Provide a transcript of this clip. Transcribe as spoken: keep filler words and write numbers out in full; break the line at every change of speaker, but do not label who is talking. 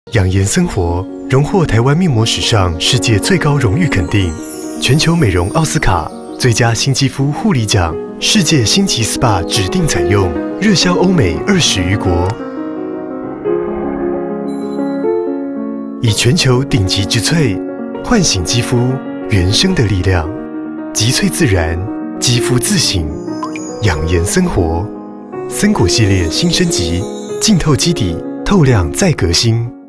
养颜森活荣获台湾面膜史上世界最高荣誉肯定，全球美容奥斯卡最佳新肌肤护理奖，世界星级 S P A 指定采用，热销欧美二十余国。以全球顶级之萃，唤醒肌肤原生的力量，极萃自然，肌肤自省，养颜森活。森果系列新升级，净透肌底，透亮再革新。